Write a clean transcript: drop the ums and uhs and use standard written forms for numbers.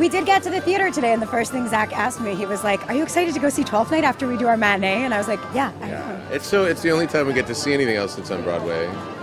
We did get to the theater today, and the first thing Zach asked me, he was like, "Are you excited to go see Tewlfth Night after we do our matinee?" And I was like, "Yeah, I am." It's the only time we get to see anything else that's on Broadway.